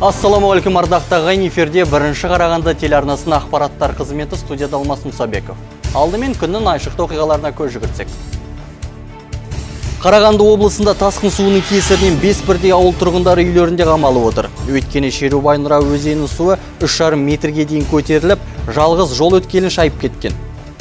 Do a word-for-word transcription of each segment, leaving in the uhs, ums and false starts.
Ассаламуалейкум, ардақты ағайын, эфирде бірінші Қарағанды телеарнасының ақпараттар қызметі, студияда Алмас Мұсабеков. Алдымен күннің айшықты оқиғаларына көз жүгіртсек. Қарағанды облысында тасқын суының кесірінен бес бірдей ауыл тұрғындары үйлерінде қамалып отыр. Өйткені Шерубай Нұра өзенінің суы үш жарым метрге дейін көтеріліп, жалғыз жол өткелін шайып кеткен.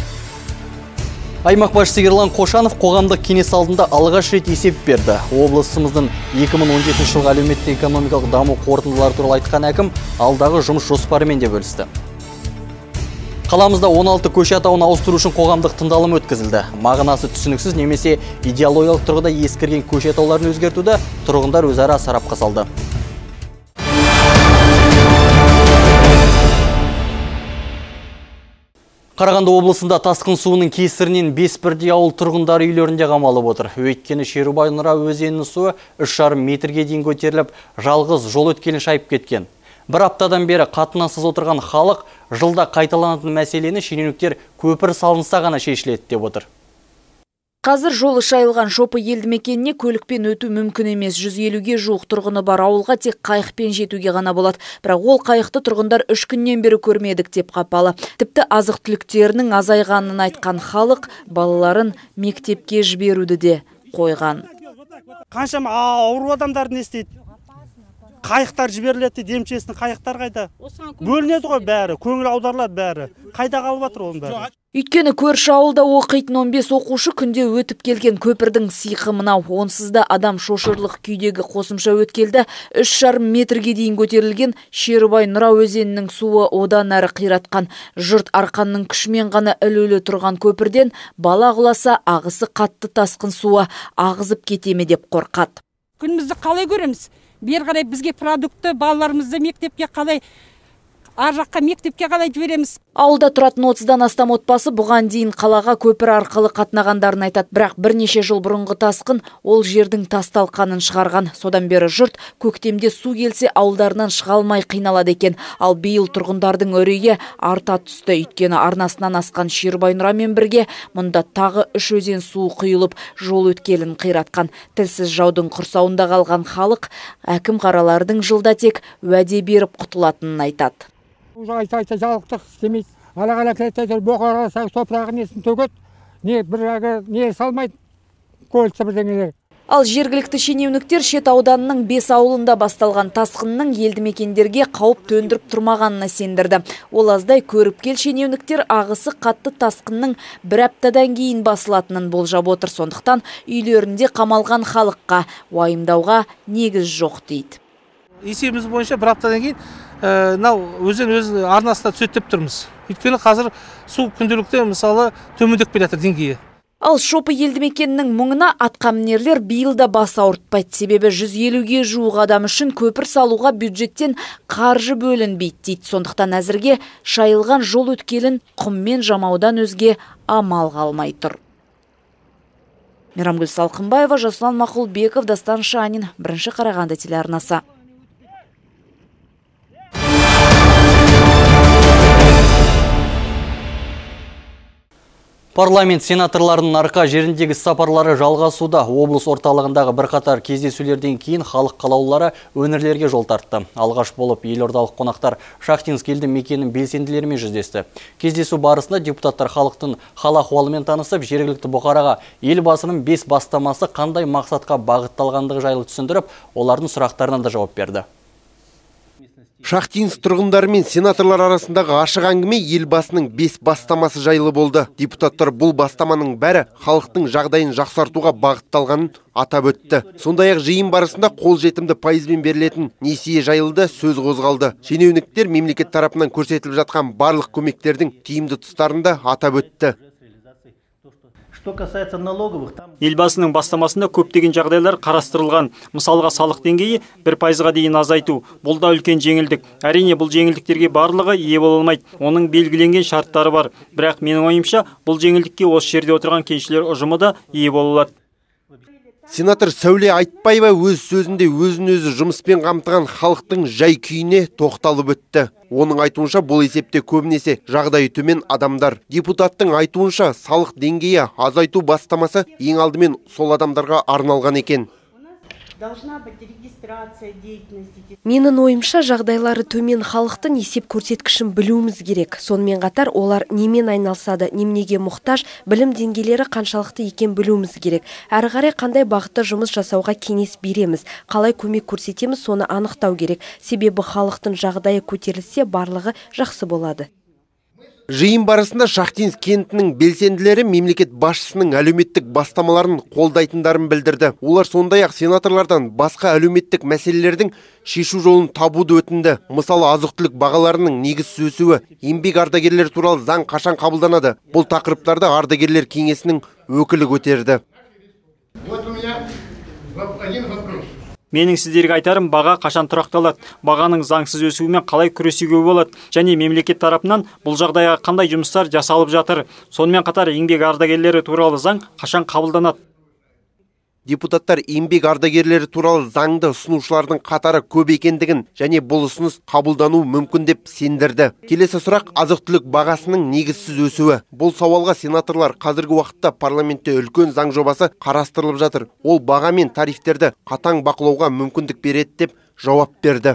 Аймақ басшысы Ерлан Қошанов қоғамдық кеңес алдында алғаш рет есеп берді. Облысымыздың екі мың он жетінші жылғы әлеуметтік экономикалық даму қорытындылары туралы айтқан әкім алдағы жұмыс жоспарымен де бөлісті. Қаламызда он алты көше атауын ауыстыру үшін қоғамдық тыңдалым өткізілді. Мағынасы түсініксіз немесе идеологиялық тұрғыда ескірген көше атауларын өзгертуді тұрғындар өзара сарапқа салды. Қарағанды облысында тасқын суының кесірінен бес бірдей ауыл тұрғындары үйлерінде қамалып отыр. Өйткені Шерубай Нұра өзенінің суы үш жарым метрге дейін көтеріліп, жалғыз жол өткелін шайып кеткен. Бір аптадан бері қатынассыз отырған халық жылда қайталанатын мәселені шенеуніктер көпір салынса ғана шешіледі деп отыр. Қазір жолы шайылған Шопы елді мекеніне көлікпен өту мүмкін емес. жүз елуге жуық тұрғыны бар ауылға тек қайықпен жетуге ғана болады. Бірақ ол қайықты тұрғындар үш күннен бері көрмедік деп қапалы. Тіпті азық түліктерінің азайғанын айтқан халық балаларын мектепке жіберуді де қойған. Қаншама ауру адамдар не істейді? Қайықтар жіберіледі, демчесінің қайықтар қайда? Бөлінеді ғой бәрі, көңіл аударылады бәрі. Қайда қалып жатыр оның бәрі? Өйткені көрші ауылда оқитын он бес оқушы күнде өтіп келген көпірдің сиқы мынау. Онсызда адам шошырлық күйдегі қосымша өткелді үш жарым метрге дейін көтерілген Шерубай Нұра өзенінің суы одан әрі қиратқан. Жұрт арқанның күшімен ғана ілулі тұрған көпірден бала құласа ағысы қатты тасқын суы ағызып кетеме деп қорқады. Күнімізді қалай көреміз? Бер қарай бізге продукты балаларымызды мектепке қалай, ар жаққа мектепке қалай жібереміз? Ауылда тұратын отыздан астам отбасы бұған дейін қалаға көпір арқылы қатынағандарын айтады. Бірақ бірнеше жыл бұрынғы тасқын ол жердің тасталқанын шығарған. Содан бері жұрт көктемде су келсе ауылдарынан шыға алмай қиналады екен. Ал биыл тұрғындардың үрейі арта түсті. Өйткені арнасынан асқан Шерубай Нұрамен бірге мұнда тағы үш өзен суы құйылып, жол өткелін қиратқан. Тілсіз жаудың құрсауында қалған халық әкім қаралардың жылда тек уәде беріп құтылатынын айтады. Айта-айта жалықтық істемейді. Ала-қала кәйтәйтер боқараса топырағы несін төгет, не бір әгі не салмайды, көлтсі бірдеңелер. Ал жергілікті шенеуніктер шет ауданының бес ауылында басталған тасқынның елді мекендерге қауіп төндіріп тұрмағанына сендірді. Ол аздай көріп кел шенеуніктер ағысы қатты тасқынның бір аптадан кейін басылатынын болжап отыр. Сондықтан үйлерінде қамалған халыққа уайымдауға негіз жоқ дейді. Есебіміз бойынша бір аптадан кейін мынау өзен өз арнасына түседі деп тұрмыз. Өйткені қазір су күнделікті мысалы төмендеп келе жатыр деңгейі. Ал Шопы елді мекенінің мұңына атқамінерлер биыл да бас ауыртпайды. Себебі жүз елуге жуық адам үшін көпір салуға бюджеттен қаржы бөлінбейді дейді. Сондықтан әзірге шайылған жол өткелін құммен жамаудан өзге амал қалмай тұр. Мейрамгүл Салқынбаева, Жасұлан Мақұлбеков, Дастан Шанин, бірінші Қарағанды телеарнасы. Парламент сенаторларының арқа жеріндегі сапарлары жалғасуда. Облыс орталығындағы бірқатар кездесулерден кейін халық қалаулылары өңірлерге жол тартты. Алғаш болып елордалық қонақтар Шахтинск елді мекенінің белсенділерімен жүздесті. Кездесу барысында депутаттар халықтың хал ахуалымен танысып, жергілікті бұқараға елбасының бес бастамасы қандай мақсатқа бағытталғандығы жайлы түсіндіріп, олардың сұрақтарына да жауап берді. Шахтинск тұрғындары мен сенаторлар арасындағы ашық әңгіме елбасының бес бастамасы жайлы болды. Депутаттар бұл бастаманың бәрі халықтың жағдайын жақсартуға бағытталғанын атап өтті. Сондай-ақ жиын барысында қолжетімді пайызбен берілетін несие жайлы да сөз қозғалды. Шенеуніктер мемлекет тарапынан көрсетіліп жатқан барлық көмектердің тиімді тұстарын да атап өтті. Елбасының бастамасында көптеген жағдайлар қарастырылған. Мысалға салық деңгейі бір пайызға дейін азайту. Бұл да үлкен жеңілдік. Әрине бұл жеңілдіктерге барлығы ие бола алмайды. Оның белгіленген шарттары бар. Бірақ менің ойымша бұл жеңілдікке осы жерде отырған кеншілер ұжымы да ие бола алады. Сенатор Сәуле Айтбаева өз сөзінде өзін-өзі жұмыспен қамтыған халықтың жай күйіне тоқталып өтті. Оның айтуынша бұл есепте көбінесе жағдайы төмен адамдар. Депутаттың айтуынша салық деңгейі азайту бастамасы ең алдымен сол адамдарға арналған екен. Менің ойымша, жағдайлары төмен халықтың есеп көрсеткішін білуіміз керек. Сонымен қатар олар немен айналысады, неменеге мұқтаж, білім деңгейлері қаншалықты екен білуіміз керек. Әрі қарай қандай бағытта жұмыс жасауға кеңес береміз, қалай көмек көрсетеміз, соны анықтау керек. Себебі халықтың жағдайы көтерілсе, барлығы жақсы болады. Жиын барысында Шахтинск кентінің белсенділері мемлекет басшысының әлеуметтік бастамаларын қолдайтындарын білдірді. Олар сондай-ақ сенаторлардан басқа әлеуметтік мәселелердің шешу жолын табуды өтінді. Мысалы, азық-түлік бағаларының негізсіз өсуі, еңбек ардагерлері туралы заң қашан қабылданады? Бұл тақырыптарды ардагерлер кеңесінің өкілі көтерді. Менің сіздерге айтарым, баға қашан тұрақталады, бағаның заңсыз өсуімен қалай күресуге болады, және мемлекет тарапынан бұл жағдайға қандай жұмыстар жасалып жатыр. Сонымен қатар еңбек ардагерлері туралы заң қашан қабылданады. Депутаттар еңбек ардагерлері туралы заңды ұсынушылардың қатары көп екендігін және бұл ұсыныс қабылдану мүмкін деп сендірді. Келесі сұрақ азық-түлік бағасының негізсіз өсуі. Бұл сауалға сенаторлар қазіргі уақытта парламентте үлкен заң жобасы қарастырылып жатыр. Ол баға мен тарифтерді қатаң бақылауға мүмкіндік береді деп жауап берді.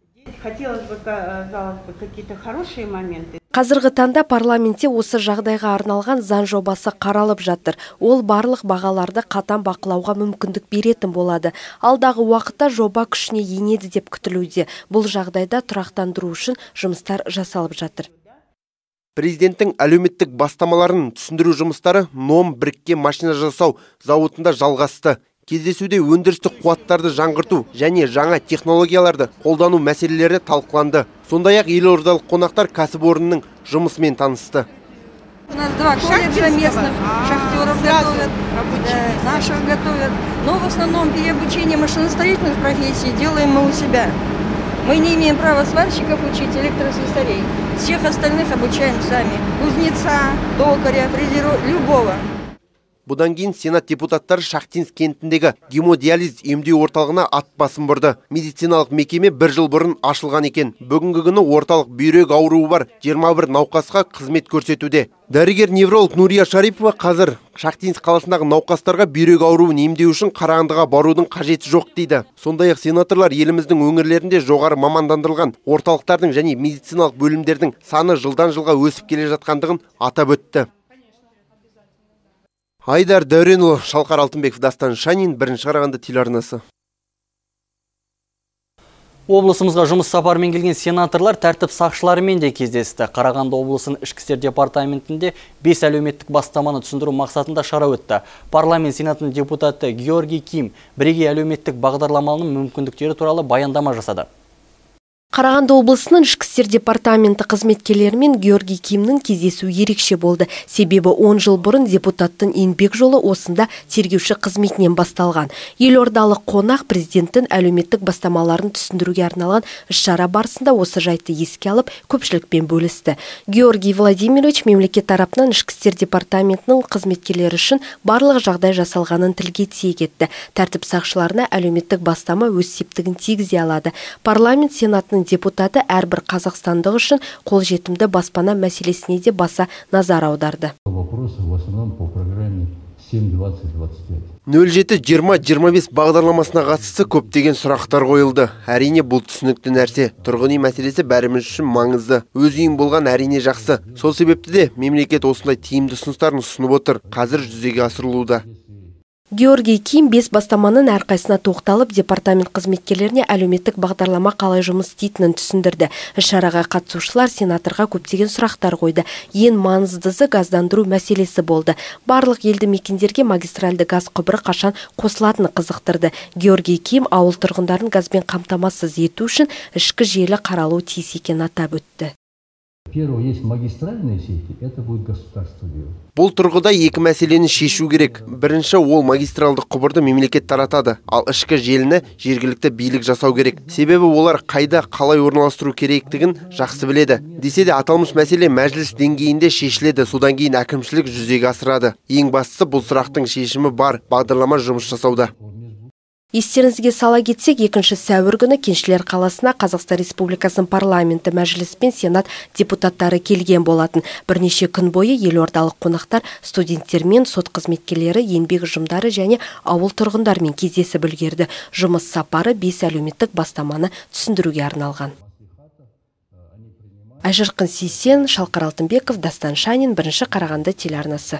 Қазіргі таңда парламентте осы жағдайға арналған заң жобасы қаралып жатыр. Ол барлық бағаларды қатаң бақылауға мүмкіндік беретін болады. Алдағы уақытта жоба күшіне енеді деп күтілуде. Бұл жағдайда тұрақтандыру үшін жұмыстар жасалып жатыр. Президенттің әлеуметтік бастамаларын түсіндіру жұмыстары ном біріккен машина жасау зауытында жалғасты. Кездесуде өндірістік қуаттарды жаңғырту және жаңа технологияларды қолдану мәселелері талқыланды. Сондай-ақ елордалық қонақтар кәсіпорынның жұмысымен танысты. У нас два колледжа местных, шахтеров готовят, наших готовят. Но в основном переобучение машиностроительных профессий делаем мы у себя. Мы не имеем права сварщиков учить, электрослесарей. Всех остальных обучаем сами. Кузнеца, токаря, фрезера, любого. Бұдан кейін Сенат депутаттары Шахтинск кентіндегі гемодиализ емдеу орталығына ат басын бұрды. Медициналық мекеме бір жыл бұрын ашылған екен. Бүгінгі күні орталық бүйрек ауруы бар жиырма бір науқасқа қызмет көрсетуде. Дәрігер-невролог Нурия Шарипова қазір Шахтинск қаласындағы науқастарға бүйрек ауруын емдеу үшін Қарағандыға барудың қажеті жоқ дейді. Сондай-ақ сенаторлар еліміздің өңірлерінде жоғары мамандандырылған орталықтардың және медициналық бөлімдердің саны жылдан жылға өсіп келе жатқандығын атап өтті. Айдар Дәуренұлы, Шалқар Алтынбеков, Дастан Шанин, бірінші Қарағанды телеарнасы. Облысымызға жұмыс сапарымен келген сенаторлар тәртіп сақшыларымен де кездесті. Қарағанды облысының ішкі істер департаментінде бес әлеуметтік бастаманы түсіндіру мақсатында шара өтті. Парламент сенатының депутаты Георгий Ким бірегей әлеуметтік бағдарламаның мүмкіндіктері туралы баяндама жасады. Қарағанды облысының ішкі істер департаменті қызметкерлерімен Георгий Кимнің кездесуі ерекше болды. Себебі он жыл бұрын депутаттың еңбек жолы осында тергеуші қызметінен басталған. Елордалық қонақ президенттің әлеуметтік бастамаларын түсіндіруге арналған іс-шара барысында осы жайтты еске алып, көпшілікпен бөлісті. Георгий Владимирович мемлекет тарапынан ішкі істер департаментінің қызметкерлері үшін барлық жағдай жасалғанын тілге тиек етті. Тәртіп сақшыларына әлеуметтік бастама өз септігін тигізе алады. Парламент сенатының депутаты әрбір қазақстандық үшін қолжетімді баспана мәселесіне де баса назар аударды. нөл жеті жиырма жиырма бес бағдарламасына қатысты көптеген сұрақтар қойылды. Әрине бұл түсінікті нәрсе. Тұрғын үй мәселесі бәріміз үшін маңызды. Өз үйің болған әрине жақсы. Сол себепті де мемлекет осындай тиімді ұсыныстарын ұсынып отыр. Қазір жүзеге асырылуда. Георгий Ким бес бастаманың әрқайсына тоқталып, департамент қызметкерлеріне әлеуметтік бағдарлама қалай жұмыс істейтінін түсіндірді. Іс-шараға қатысушылар сенаторға көптеген сұрақтар қойды. Ең маңыздысы газдандыру мәселесі болды. Барлық елді мекендерге магистральды газ құбыры қашан қосылатыны қызықтырды. Георгий Ким ауыл тұрғындарын газбен қамтамасыз ету үшін ішкі желі қаралу тиіс екенін атап өтті. Бұл тұрғыда екі мәселені шешу керек. Бірінші, ол магистралды құбырды мемлекет таратады, ал ішкі желіні жергілікті билік жасау керек. Себебі олар қайда қалай орналастыру керектігін жақсы біледі. Десе де аталмыш мәселе мәжіліс деңгейінде шешіледі, содан кейін әкімшілік жүзеге асырады. Ең бастысы бұл сұрақтың шешімі бар, бағдарлама жұмыс жасауда. Естеріңізге сала кетсек, екінші сәуір күні Кеншілер қаласына Қазақстан Республикасының парламенті мәжіліс пен сенат депутаттары келген болатын. Бірнеше күн бойы елордалық қонақтар студенттермен, сот қызметкерлері, еңбек ұжымдары және ауыл тұрғындарымен кездесіп үлгерді. Жұмыс сапары бес әлеуметтік бастаманы түсіндіруге арналған. Айжарқын Сейсен, Шалқар Алтынбеков, Дастан Шанин, бірінші Қарағанды телеарнасы.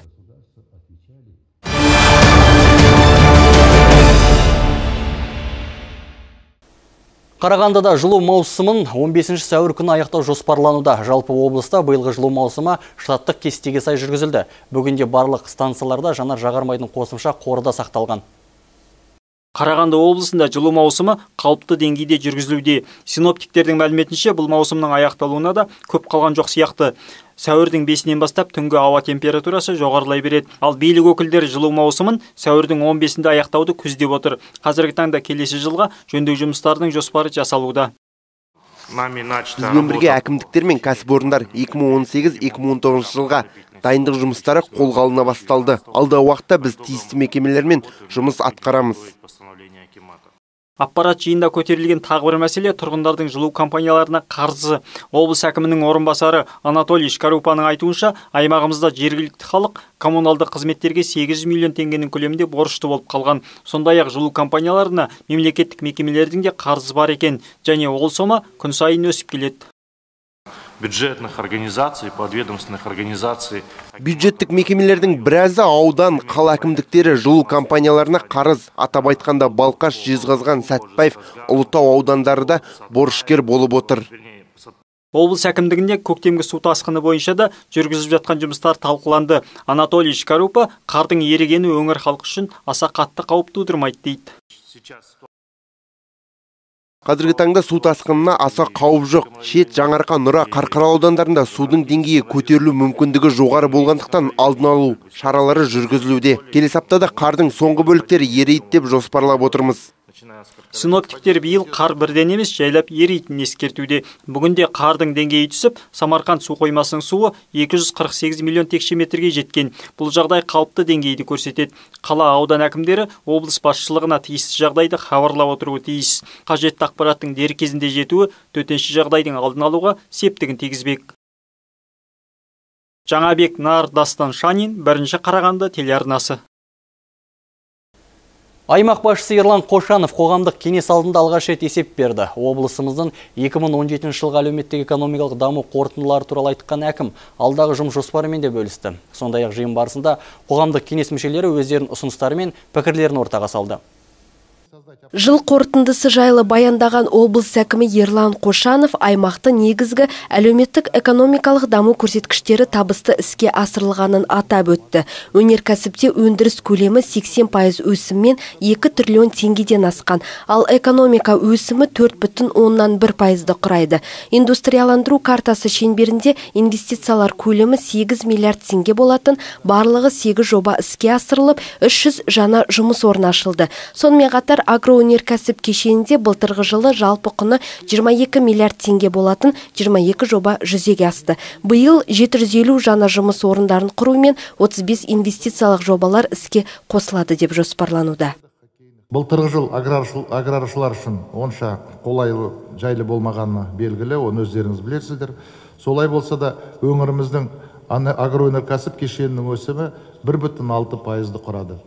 Қарағандыда жылу маусымын он бесінші сәуір күні аяқтау жоспарлануда. Жалпы облыста биылғы жылу маусымы штаттық кестеге сай жүргізілді. Бүгінде барлық станцияларда жанар жағармайдың қосымша қоры да сақталған. Қарағанды облысында жылу маусымы қалыпты деңгейде жүргізілуде. Синоптиктердің мәліметінше бұл маусымның аяқталуына да көп қалған жоқ сияқты. Сәуірдің бесінен бастап түнгі ауа температурасы жоғарылай береді. Ал билік өкілдері жылу маусымын сәуірдің он бесінде аяқтауды көздеп отыр. Қазіргі таңда келесі жылға жөндеу жұмыстарының жоспары жасалуда. Бізбен бірге әкімдіктер мен кәсіпорындар екі мың он сегіз екі мың он тоғызыншы жылға дайындық жұмыстары қолға алына басталды. Алдағы уақытта біз тиісті мекемелермен жұмыс атқарамыз. Аппарат жиында көтерілген тағы бір мәселе тұрғындардың жылу компанияларына қарызы. Облыс әкімінің орынбасары Анатолий Шкарупаның айтуынша, аймағымызда жергілікті халық коммуналды қызметтерге сегіз жүз миллион теңгенің көлемінде борышты болып қалған. Сондай-ақ жылу компанияларына мемлекеттік мекемелердің де қарызы бар екен, және ол сома күн сайын өсіп келеді. Бюджетных организаций, подведомственных организаций. Бюджеттік мекемелердің біразы аудан, қала әкімдіктері жылу компанияларына қарыз, атап айтқанда Балқаш, Жезқазған, Сәтпаев, Ұлытау аудандары да борышкер болып отыр. Облыс әкімдігінде көктемгі су тасқыны бойынша да жүргізіп жатқан жұмыстар талқыланды. Анатолий Шкарупа қардың ерігені өңір халқы үшін аса қатты қауіп тудырмайды дейді. Қазіргі таңда су тасқынына аса қауіп жоқ. Шет, Жаңарқа, Нұра, Қарқаралы аудандарында судың деңгейі көтерілу мүмкіндігі жоғары болғандықтан алдын алу шаралары жүргізілуде. Келесі аптада қардың соңғы бөліктері ерейді деп жоспарлап отырмыз. Синоптиктер биыл қар бірден емес жайлап ерейтінін ескертуде. Бүгінде қардың деңгейі түсіп, Самарқанд су қоймасының суы екі жүз қырық сегіз миллион текше метрге жеткен. Бұл жағдай қалыпты деңгейді көрсетеді. Қала аудан әкімдері облыс басшылығына тиісті жағдайды хабарлап отыруы тиіс. Қажетті ақпараттың дер кезінде жетуі төтенше жағдайдың алдын алуға септігін тигізбек. Жаңабек Нар, Дастан Шанин, бірінші Қарағанды телеарнасы. Аймақ басшысы Ерлан Қошанов қоғамдық кеңес алдында алғаш рет есеп берді. Облысымыздың екі мың он жетінші жылғы әлеуметтік экономикалық даму қорытындылары туралы айтқан әкім алдағы жұмыс жоспарымен де бөлісті. Сондай-ақ жиын барысында қоғамдық кеңес мүшелері өздерінің ұсыныстары мен пікірлерін ортаға салды. Жыл қорытындысы жайлы баяндаған облыс әкімі Ерлан Қошанов аймақты негізгі әлеуметтік экономикалық даму көрсеткіштері табысты іске асырылғанын атап өтті. Өнеркәсіпте өндіріс көлемі сексен пайыз өсіммен екі триллион теңгеден асқан, ал экономика өсімі төрт бүтін оннан бір пайызды құрайды. Индустрияландыру картасы шеңберінде инвестициялар көлемі сегіз миллиард теңге болатын, барлығы сегіз жоба іске асырылып, үш жүз жаңа жұмыс орны ашылды. Сонымен қатар агроөнеркәсіп кешенінде былтырғы жылы жалпы құны жиырма екі миллиард теңге болатын жиырма екі жоба жүзеге асты. Биыл жеті жүз елу жаңа жұмыс орындарын құрумен отыз бес инвестициялық жобалар іске қосылады деп жоспарлануда. Былтырғы жыл аграршылар үшін онша қолайлы жайлы болмағаны белгілі, оны өздеріңіз білесіздер. Солай болса да өңіріміздің агроөнеркәсіп кешенінің өсімі бір бүтін алты пайызды құрады.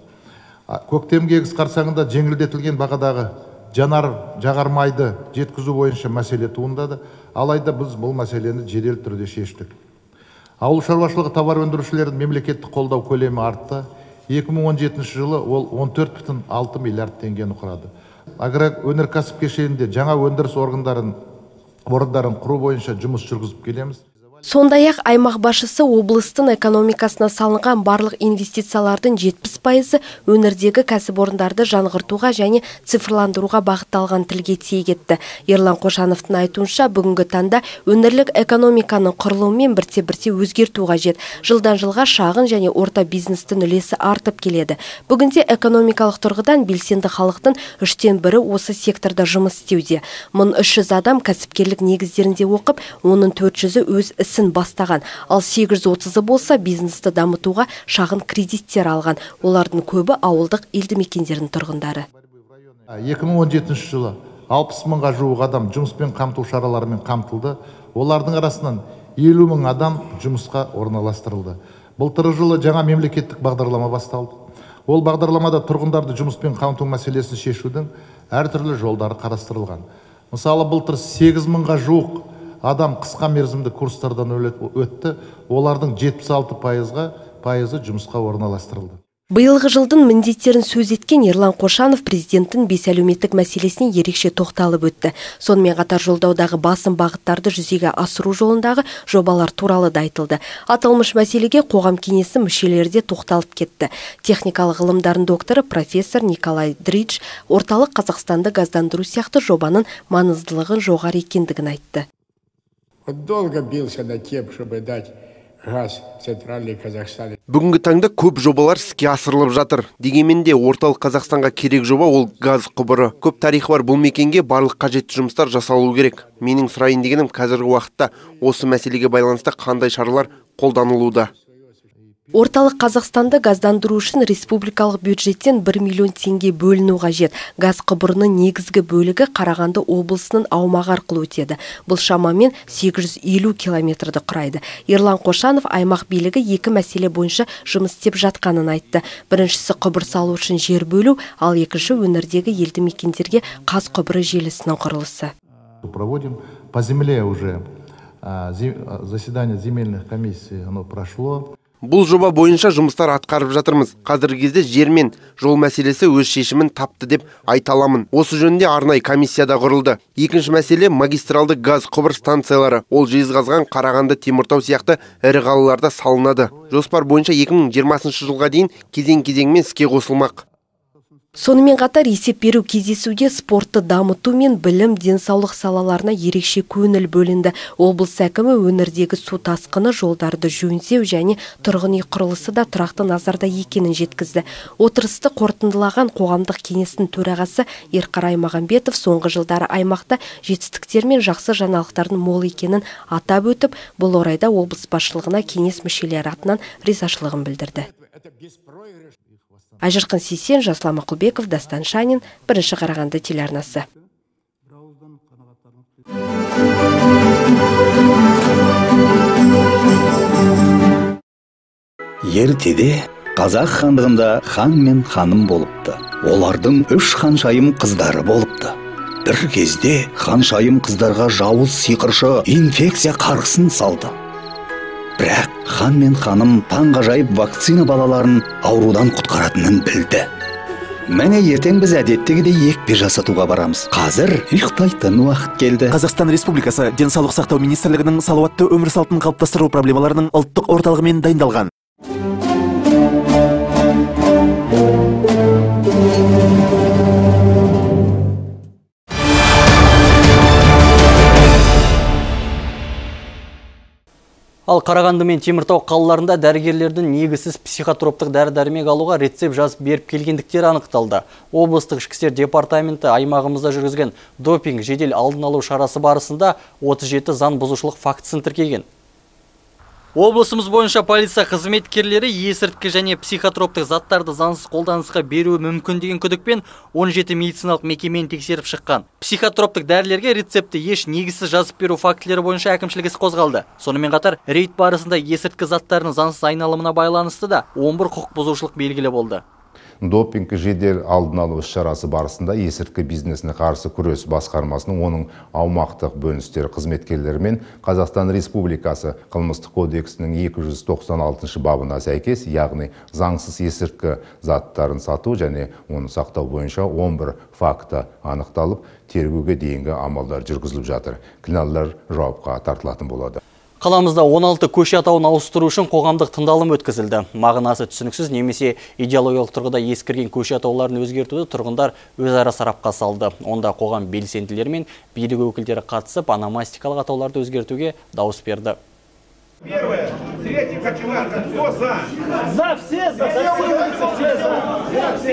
Көктемгі егіс қарсаңында жеңілдетілген бағадағы жанар жағармайды жеткізу бойынша мәселе туындады. Алайда біз бұл мәселені жедел түрде шештік. Ауыл шаруашылығы товар өндірушілердің мемлекеттік қолдау көлемі артты. екі мың он жетінші жылы ол он төрт бүтін алты миллиард теңгені құрады. Агроөнеркәсіп кешенінде жаңа өндіріс орындарын орындарын құру бойынша жұмыс жүргізіп келеміз. Сондай-ақ аймақ басшысы облыстың экономикасына салынған барлық инвестициялардың жетпіс пайызы өңірдегі кәсіпорындарды жаңғыртуға және цифрландыруға бағытталған тілге тиек етті. Ерлан Қошановтың айтуынша, бүгінгі таңда өңірлік экономиканың құрылымымен бірте-бірте өзгерту қажет. Жылдан жылға шағын және орта бизнестің үлесі артып келеді. Бүгінде экономикалық тұрғыдан белсенді халықтың үштен бірі осы секторда жұмыс істеуде. мың үш жүз адам кәсіпкерлік негіздерінде оқып, оның төрт жүзі өз ісін бастаған, ал сегіз жүз отызы болса бизнесті дамытуға шағын кредиттер алған. Олардың көбі ауылдық елді мекендердің тұрғындары. екі мың он жетінші жылы алпыс мыңға жуық адам жұмыспен қамту шараларымен қамтылды. Олардың арасынан елу мың адам жұмысқа орналастырылды. Былтырғы жылы жаңа мемлекеттік бағдарлама басталды. Ол бағдарламада тұрғындарды жұмыспен қамту мәселесін шешудің әртүрлі жолдары қарастырылған. Мысалы, былтыр сегіз мыңға жуық адам қысқа мерзімді курстардан өтті. Олардың жетпіс алты пайызы жұмысқа орналастырылды. Биылғы жылдың міндеттерін сөз еткен Ерлан Қошанов президенттің бес әлеуметтік мәселесіне ерекше тоқталып өтті. Сонымен қатар жолдаудағы басым бағыттарды жүзеге асыру жолындағы жобалар туралы да айтылды. Аталмыш мәселеге қоғам кеңесі мүшелері де тоқталып кетті. Техникалық ғылымдардың докторы профессор Николай Дридж орталық Қазақстанды газдандыру сияқты жобаның маңыздылығын жоғары екендігін айтты. Долго бился над тем, чтобы дать газ центральный Казахстан. Бүгінгі таңда көп жобалар іске асырылып жатыр. Дегенмен де орталық Қазақстанға керек жоба ол газ құбыры. Көп тарихы бар бұл мекенге барлық қажетті жұмыстар жасалу керек. Менің сұрайын дегенім қазіргі уақытта осы мәселеге байланысты қандай шаралар қолданылуда? Орталық Қазақстанды газдандыру үшін республикалық бюджеттен бір миллион теңге бөліну қажет. Газ құбырының негізгі бөлігі Қарағанды облысының аумағы арқылы өтеді. Бұл шамамен сегіз жүз елу километрді құрайды. Ерлан Қошанов аймақ билігі екі мәселе бойынша жұмыс істеп жатқанын айтты. Біріншісі құбыр салу үшін жер бөлу, ал екінші өңірдегі елді мекендерге газ құбыры желісінің құрылысы. Проводим по земле уже заседание земельных комиссий, оно прошло. Бұл жоба бойынша жұмыстар атқарып жатырмыз. Қазіргі кезде жер мен жол мәселесі өз шешімін тапты деп айта аламын. Осы жөнінде арнайы комиссияда құрылды. Екінші мәселе магистралды газ құбыр станциялары. Ол Жезқазған, Қарағанды, Теміртау сияқты ірі қалаларда салынады. Жоспар бойынша екі мың жиырмасыншы жылға дейін кезең-кезеңмен іске қосылмақ. Сонымен қатар есеп беру кездесуде спортты дамыту мен білім, денсаулық салаларына ерекше көңіл бөлінді. Облыс әкімі өңірдегі су тасқыны, жолдарды жөндеу және тұрғын үй құрылысы да тұрақты назарда екенін жеткізді. Отырысты қорытындылаған қоғамдық кеңестің төрағасы Ерқар Аймағамбетов соңғы жылдары аймақта жетістіктер мен жақсы жаңалықтардың мол екенін атап өтіп, бұл орайда облыс басшылығына кеңес мүшелері атынан ризашылығын білдірді. Айжарқын Сейсен, Жаслан Мақұлбеков, Дастан Шанин, бірінші Қарағанды телеарнасы. Ертеде қазақ хандығында хан мен ханым болыпты. Олардың үш ханшайым қыздары болыпты. Бір кезде ханшайым қыздарға жауыз сиқыршы инфекция қарғысын салды. Бірақ хан мен ханым таңғажайып вакцина балаларын аурудан құтқаратынын білді. Мәне ертең біз әдеттегідей екпе жасатуға барамыз. Қазір ұйықтайтын уақыт келді. Қазақстан Республикасы Денсаулық сақтау министрлігінің салауатты өмір салтын қалыптастыру проблемаларының ұлттық орталығымен дайындалған. Ал Қарағанды мен Теміртау қалаларында дәрігерлердің негізсіз психотроптық дәрі-дәрмек алуға рецепт жазып беріп келгендіктері анықталды. Облыстық ішкі істер департаменті аймағымызда жүргізген допинг жедел алдын алу шарасы барысында отыз жеті заң бұзушылық фактісін тіркеген. Облысымыз бойынша полиция қызметкерлері есірткі және психотроптық заттарды заңсыз қолданысқа беруі мүмкін деген күдікпен он жеті медициналық мекемені тексеріп шыққан. Психотроптық дәрілерге рецепті еш негізсіз жазып беру фактілері бойынша әкімшілік іс қозғалды. Сонымен қатар рейд барысында есірткі заттарының заңсыз айналымына байланысты да он бір құқық бұзушылық белгілі болды. Допинг жедел алдын алу іс-шарасы барысында есірткі бизнесіне қарсы күрес басқармасының оның аумақтық бөліністері қызметкерлері мен Қазақстан Республикасы қылмыстық кодексінің екі жүз тоқсан алтыншы бабына сәйкес, яғни заңсыз есірткі заттарын сату және оны сақтау бойынша он бір факті анықталып, тергеуге дейінгі амалдар жүргізіліп жатыр. Кінәлілер жауапқа тартылатын болады. Қаламызда он алты көше атауын ауыстыру үшін қоғамдық тыңдалым өткізілді. Мағынасы түсініксіз немесе идеологиялық тұрғыда ескірген көше атауларын өзгертуді тұрғындар өзара сарапқа салды. Онда қоғам белсенділері мен билік өкілдері қатысып, ономастикалық атауларды өзгертуге дауыс берді. Первое, третья кочеварка, кто за? За, все за, за, все улицы, все за. Все,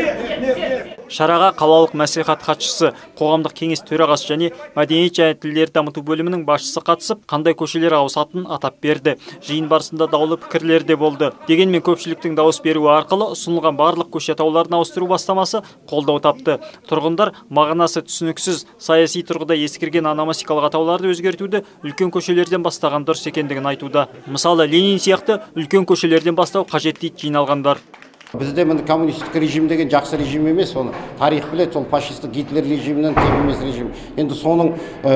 Шараға қалалық мәслихат хатшысы, қоғамдық кеңес төрағасы және мәдениет және тілдерді дамыту бөлімінің басшысы қатысып, қандай көшелер ауысатынын атап берді. Жиын барысында даулы пікірлер де болды. Дегенмен көпшіліктің дауыс беруі арқылы ұсынылған барлық көше атауларын ауыстыру бастамасы қолдау тапты. Тұрғындар мағынасы түсініксіз, саяси тұрғыда ескірген ономастикалық атауларды өзгертуді үлкен көшелерден бастаған дұрыс екендігін айтуда. Мысалы, Ленин сияқты үлкен көшелерден бастау қажет дейді жиналғандар. Бізде міне коммунистік режим деген жақсы режим емес, оны тарих білет, сол фашистік Гитлер режимінен тек емес режим. Енді соның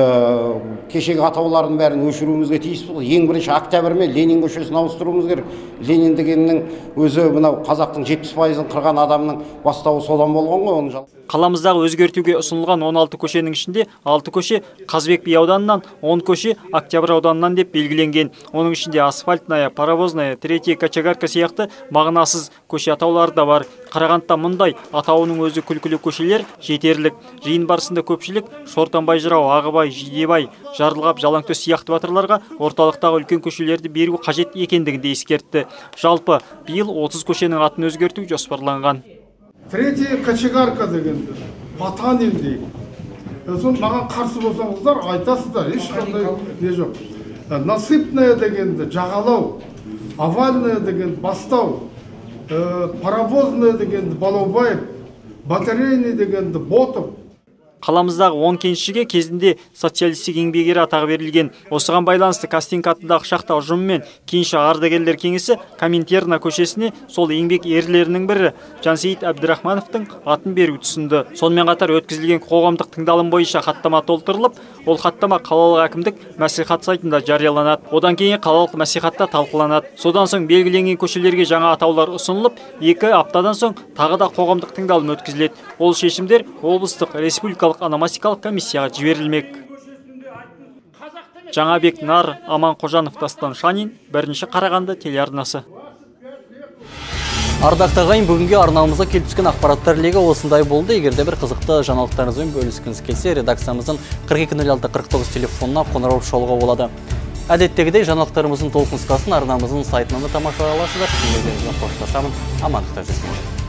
кешегі атауларын бәрін өшіруімізге тиіспіз. Ең бірінші Октябрь мен Ленин көшесін ауыстыруымыз керек. Ленин дегеннің өзі мынау қазақтың жетпіс пайызын қырған адамның бастауы содан болған ғой, оны Қаламыздағы өзгертуге ұсынылған он алты көшенің ішінде алты көше Қазбек би ауданынан, он көше Октябрь ауданынан деп белгіленген. Оның ішінде асфальтная, паровозная, третья кочегарка сияқты мағынасыз көше атаулары да бар. Қарағандыда мұндай атауының өзі күлкілі көшелер жетерлік. Жиын барысында көпшілік Шортанбай жырау, Ағыбай, Жидебай, Жарылғап, Жалаңтөс сияқты батырларға орталықтағы үлкен көшелерді беру қажет екендігін ескертті. Жалпы биыл отыз көшенің атын өзгерту жоспарланған. Третья кочегарка дегенді, Батанин дейді. Соны маған қарсы болсаңыздар, айтасыздар, ешқандай не жоқ. Насыпная дегенді, жағалау, овальная дегенді, бастау, паровозная дегенді, Балаубаев, батарейный дегенді, Ботов. Қаламыздағы он кеншіге кезінде социалистік еңбек ері атағы берілген. Осыған байланысты Кастинг атындағы шахта ұжымы мен кенші ардагерлер кеңесі Коминтерна көшесіне сол еңбек ерлерінің бірі Жансейіт Әбдірахмановтың атын беру түсінді. Сонымен қатар өткізілген қоғамдық тыңдалым бойынша хаттама толтырылып, ол хаттама қалалық әкімдік мәслихат сайтында жарияланады. Одан кейін қалалық мәслихатта талқыланады. Содан соң белгіленген көшелерге жаңа атаулар ұсынылып, екі аптадан соң тағы да қоғамдық тыңдалым өткізіледі. Ол шешімдер облыстық республикалық ономастикалық комиссияға жіберілмек. Жаңабек Нар, Аман Қожанов, Дастан Шанин, бірінші Қарағанды телеарнасы. Ардақты ағайын, бүгінге арнамызға келіп түскен ақпараттар легі осындай болды. Егерде бір қызықты жаңалықтарыңызбен бөліскіңіз келсе, редакциямыздың қырық екі нөл алты қырық тоғыз телефонына қоңырау шалуға болады. Әдеттегідей жаңалықтарымыздың толық нұсқасын арнамыздың сайтынан да тамашалай аласыздар. Қоштасамын, амандықта жүрсіңіздер.